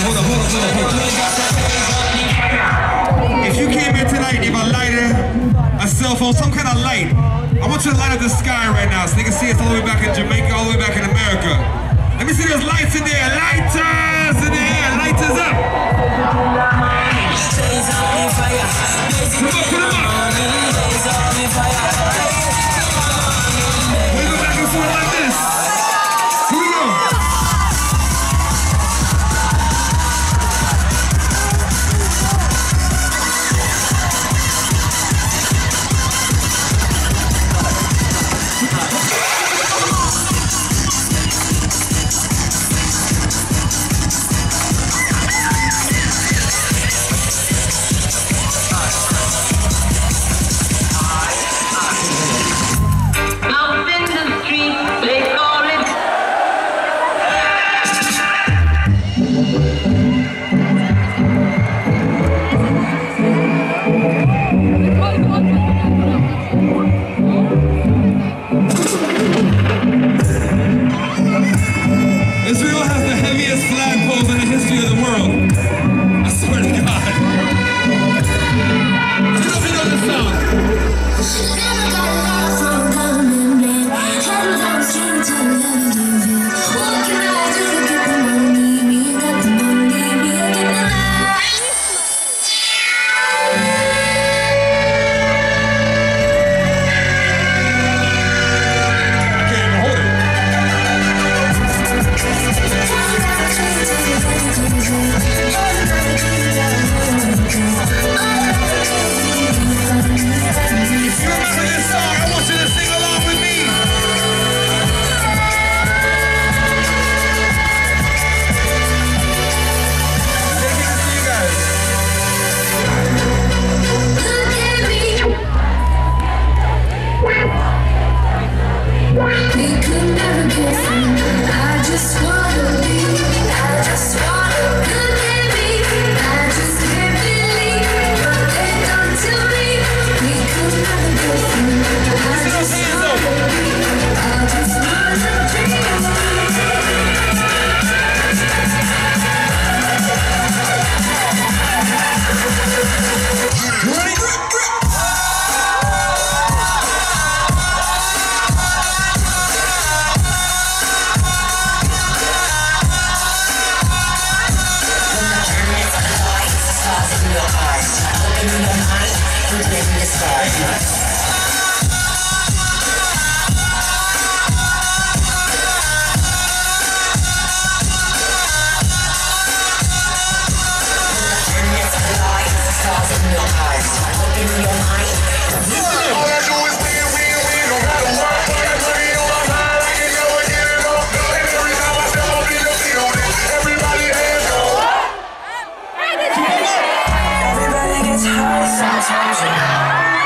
If you came here tonight and you have a lighter, a cell phone, some kind of light, I want you to light up the sky right now so they can see us all the way back in Jamaica, all the way back in America. Let me see those lights in there. Lighters in the air. Lighters up. Put them up, put them up. We go back and forth like this. Here we go. Israel has the heaviest flagpoles in the history of the world. I swear to God. I don't know if you know this song. What can I do to get the money? We got the money, we got the life. I can't even hold it. If you remember this song, I want you to sing along with me. Dedicated to you guys. Look at me. We could never get through. I just wanna be. I just wanna look at me. I just can't believe what they've done to me. We could never get through. I just wanna be. I just wanna dream. You ready? Sometimes you know.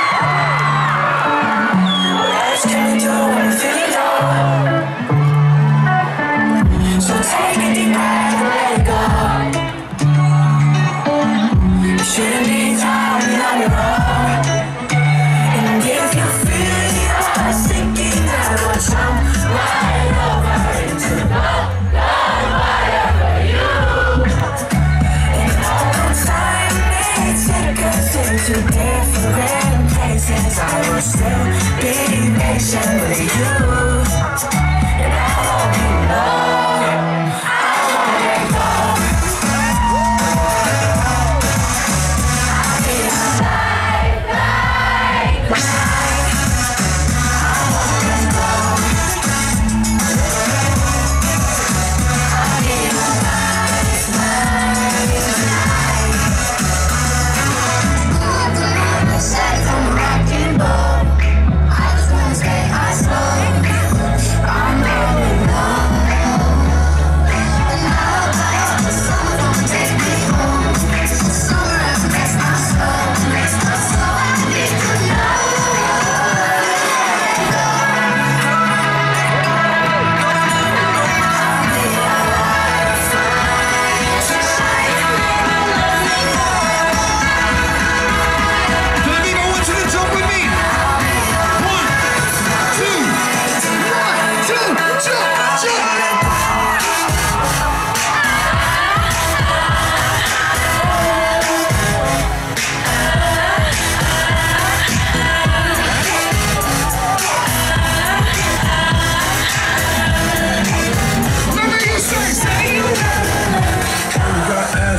What else can we do when we feel it all? So take a deep breath and let it go. You shouldn't be down on your own.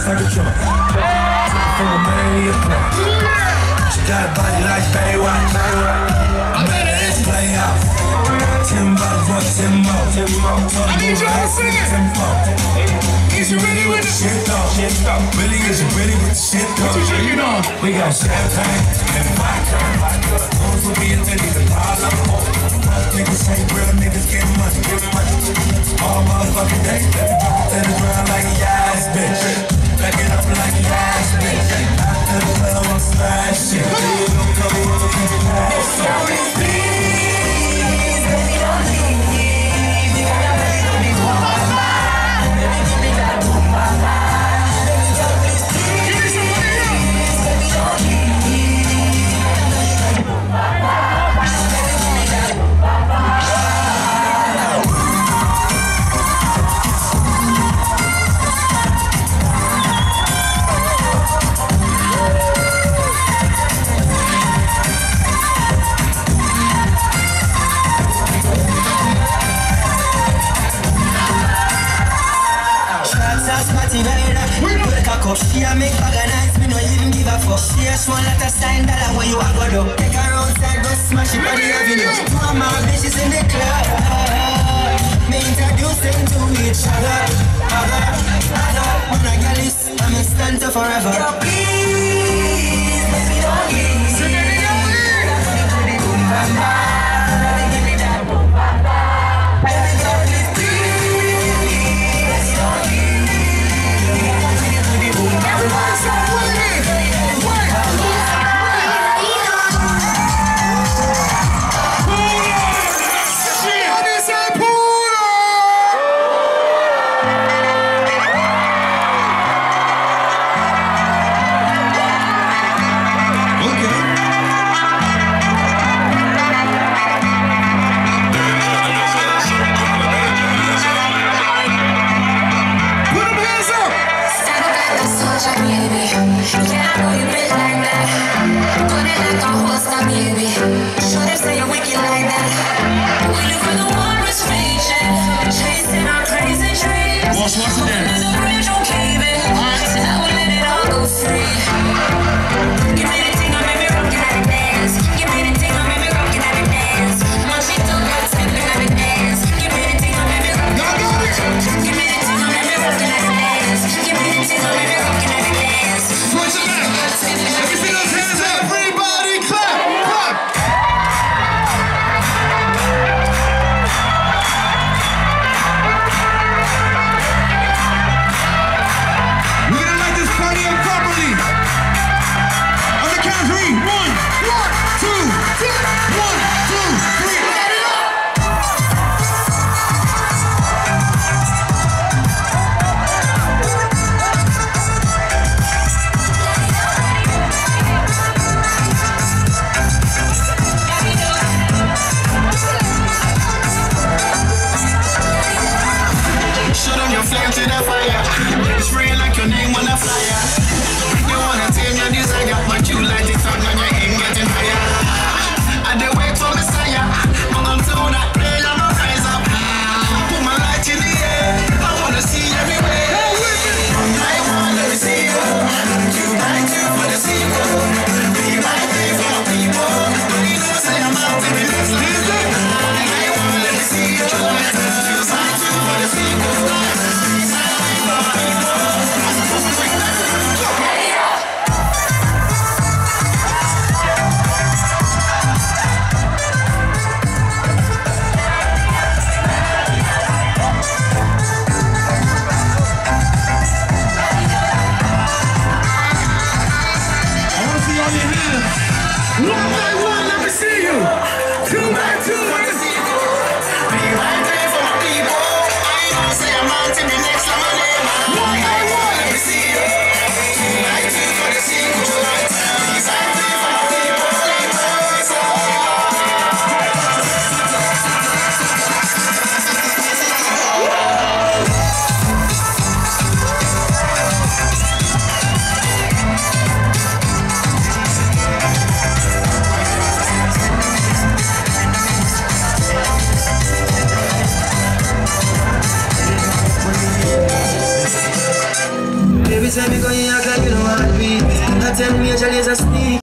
like a drunk. From a man, she got a body like Baywatch. I made her ass play out. Timbo, what Timbo? I need y'all to sing it. Is you ready with the shit though? Really, is you ready with the shit though? What you drinking on? We got champagne and vodka. Those will be attending the problem. Niggas say real niggas get money. All motherfucking day. Let it run like a ass bitch. Back it up like a ass bitch. After the club, I'm smash shit. Don't come with a piece of ass. Please, baby, don't leave. You gotta make me go bye-bye. Baby, give me that boom, bye-bye. Baby, don't please, please. Baby, don't leave. Boom, bye-bye. Baby, give me that boom, bye-bye. She a make bag of nights, me no even give a fuck. She a show lot of sign dollar where you a go do. Take her outside, go smash it on the avenue. Two of my bitches in the club. Me introduce them to each other. When I get this, I'm a stand to forever. Yo, please, baby, don't leave. So baby, don't leave. Baby, boom, bam, bam. Baby, give me that boom, bam, bam. Baby, don't leave, please. Baby, don't leave. Every time you go, you act like you don't want to be. I tell me, your is a sneak.